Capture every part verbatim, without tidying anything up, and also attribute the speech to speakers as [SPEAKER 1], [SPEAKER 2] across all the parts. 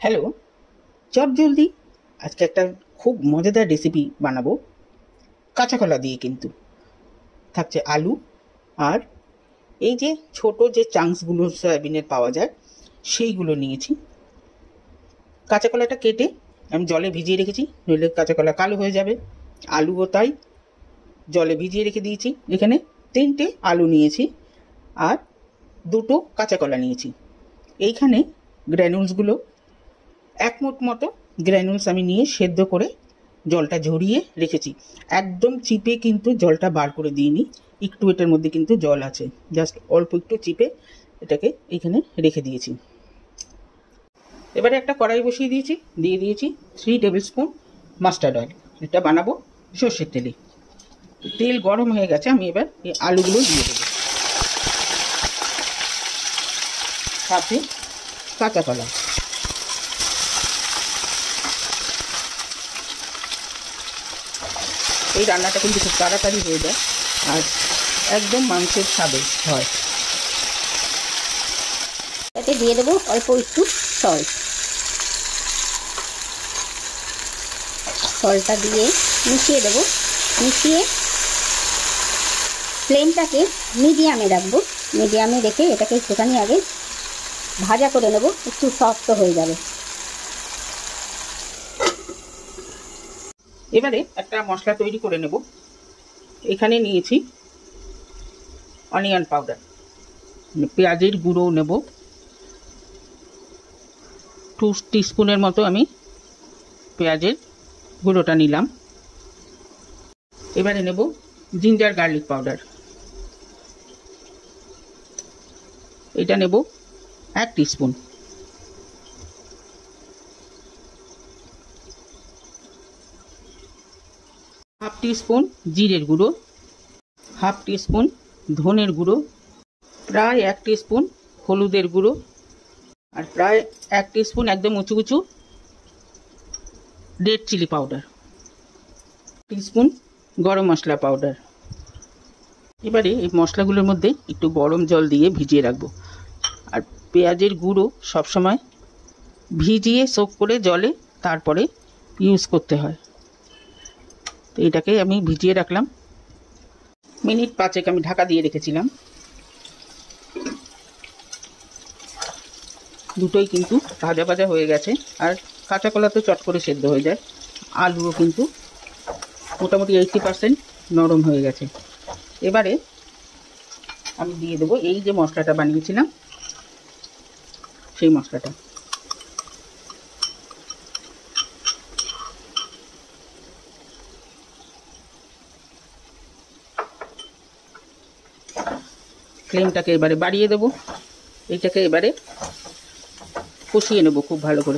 [SPEAKER 1] Hello, চট জলদি আজকে একটা খুব মজাদার রেসিপি বানাবো কাঁচা কলা দিয়ে। কিন্তু থাকছে আলু আর এই যে ছোট যে চাংসগুলো সয়াবিনের পাওয়া যায় সেইগুলো নিয়েছি। কাঁচা কলাটা কেটে আমি জলে ভিজিয়ে রেখেছি, নইলে কাঁচা কলা কালো হয়ে যাবে। আলুও তাই জলে ভিজিয়ে রেখে দিয়েছি। এখানে তিনটে আলু নিয়েছি আর দুটো কাঁচা কলা নিয়েছি। এইখানে গ্র্যানুলসগুলো এক মুঠ মতো গ্র্যানুলস আমি নিয়ে সেদ্ধ করে জলটা ঝরিয়ে রেখেছি। একদম চিপে কিন্তু জলটা বার করে দিইনি, একটু এটার মধ্যে কিন্তু জল আছে, জাস্ট অল্প একটু চিপে এটাকে এখানে রেখে দিয়েছি। এবারে একটা কড়াই বসিয়ে দিয়েছি, দিয়ে দিয়েছি three tablespoon mustard oil. এটা বানাবো সর্ষের তেলে। তেল গরম হয়ে গেছে, আমি এবার এই আলুগুলো দিয়ে দেবো, সাথে কাঁচা কলা। এই রান্নাটা কিন্তু খুব তাড়াতাড়ি হয়ে যায় আর একদম মাংসের স্বাদে হয়।
[SPEAKER 2] এতে দিয়ে দেবো অল্প একটু সল্ট। সল্টটা দিয়ে মিশিয়ে দেবো। মিশিয়ে ফ্লেমটাকে মিডিয়ামে রাখবো। মিডিয়ামে রেখে এটাকে একটুখানি আগে ভাজা করে নেবো, একটু সফট হয়ে যাবে।
[SPEAKER 1] এবারে একটা মশলা তৈরি করে নেব। এখানে নিয়েছি অনিয়ন পাউডার, পেঁয়াজের গুঁড়ো নেব টু টিস্পুনের মতো। আমি পেঁয়াজের গুঁড়োটা নিলাম। এবারে নেব জিঞ্জার গার্লিক পাউডার, এটা নেব এক টিস্পুন। হাফ টিস্পুন জিরের গুঁড়ো, হাফ টিস্পুন ধনের গুঁড়ো, প্রায় এক টিস্পুন হলুদের গুঁড়ো, আর প্রায় এক টিস্পুন একদম উঁচু উঁচু রেড চিলি পাউডার, টিস্পুন গরম মশলা পাউডার। এবারে এই মশলাগুলোর মধ্যে একটু গরম জল দিয়ে ভিজিয়ে রাখবো। আর পেঁয়াজের গুঁড়ো সবসময় ভিজিয়ে সোক করে জলে তারপরে ইউজ করতে হয়। তো এটাকে আমি ভিজিয়ে রাখলাম। মিনিট পাঁচেক আমি ঢাকা দিয়ে রেখেছিলাম। দুটোই কিন্তু ভাজা ভাজা হয়ে গেছে, আর কাঁচা কলা তো চট করে সেদ্ধ হয়ে যায়। আলুও কিন্তু মোটামুটি এইটটি পার্সেন্ট নরম হয়ে গেছে। এবারে আমি দিয়ে দেবো এই যে মশলাটা বানিয়েছিলাম সেই মশলাটা। ফ্লেমটাকে এবারে বাড়িয়ে দেবো। এইটাকে এবারে কষিয়ে নেব খুব ভালো করে।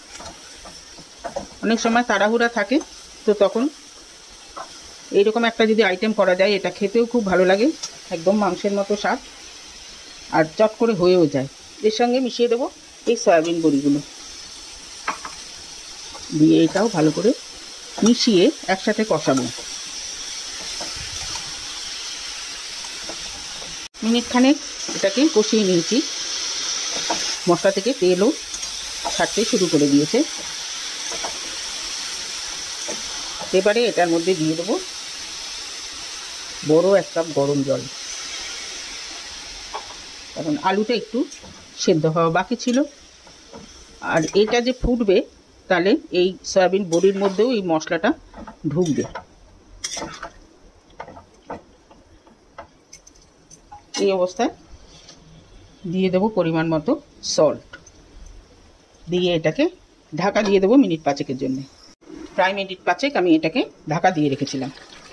[SPEAKER 1] অনেক সময় তাড়াহুড়া থাকে, তো তখন এইরকম একটা যদি আইটেম করা যায়, এটা খেতেও খুব ভালো লাগে, একদম মাংসের মতো স্বাদ, আর চট করে হয়েও যায়। এর সঙ্গে মিশিয়ে দেবো এই সয়াবিন বড়িগুলো, দিয়ে এটাও ভালো করে মিশিয়ে একসাথে কষাবো। মিনিট খানেক এটাকে কষিয়ে নিয়েছি। মশলা থেকে তেলও ছাড়তে শুরু করে দিয়েছে। এবারে এটার মধ্যে দিয়ে দেবো বড় এক কাপ গরম জল, কারণ আলুটা একটু সেদ্ধ হওয়া বাকি ছিল। আর এটা যে ফুটবে, তাহলে এই সয়াবিন বড়ির মধ্যেও এই মশলাটা ঢুকবে। এই অবস্থায় দিয়ে দেবো পরিমাণ মতো সল্ট, দিয়ে এটাকে ঢাকা দিয়ে দেবো মিনিট পাঁচেকের জন্য। প্রায় মিনিট পাঁচেক আমি এটাকে ঢাকা দিয়ে রেখেছিলাম।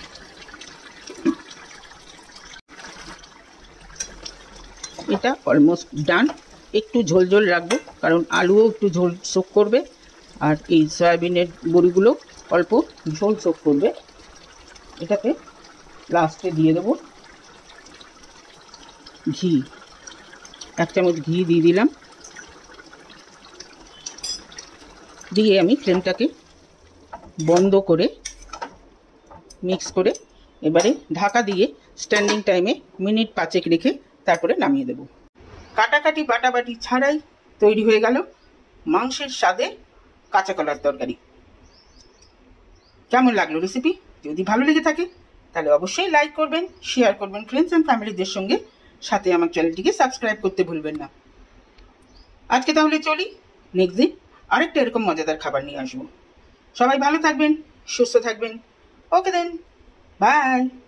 [SPEAKER 1] এটা অলমোস্ট ডান। একটু ঝোল ঝোল রাখবো, কারণ আলুও একটু ঝোল সোক করবে, আর এই সয়াবিনের বড়িগুলো অল্প ঝোল সোক করবে। এটাতে লাস্টে দিয়ে দেবো ঘি, এক চামচ ঘি দিয়ে দিলাম। দিয়ে আমি ফ্লেমটাকে বন্ধ করে মিক্স করে এবারে ঢাকা দিয়ে স্ট্যান্ডিং টাইমে মিনিট পাঁচেক রেখে তারপরে নামিয়ে দেব। কাটাকাটি বাটাবাটি ছাড়াই তৈরি হয়ে গেল মাংসের স্বাদে কাঁচা কলার তরকারি। কেমন লাগলো রেসিপি? যদি ভালো লেগে থাকে তাহলে অবশ্যই লাইক করবেন, শেয়ার করবেন ফ্রেন্ডস অ্যান্ড ফ্যামিলিদের সঙ্গে, সাথে আমার চ্যানেলটিকে সাবস্ক্রাইব করতে ভুলবেন না। আজকে তাহলে চলি, নেক্সট দিন আরেকটা এরকম মজাদার খাবার নিয়ে আসবো। সবাই ভালো থাকবেন, সুস্থ থাকবেন। Okay then, by.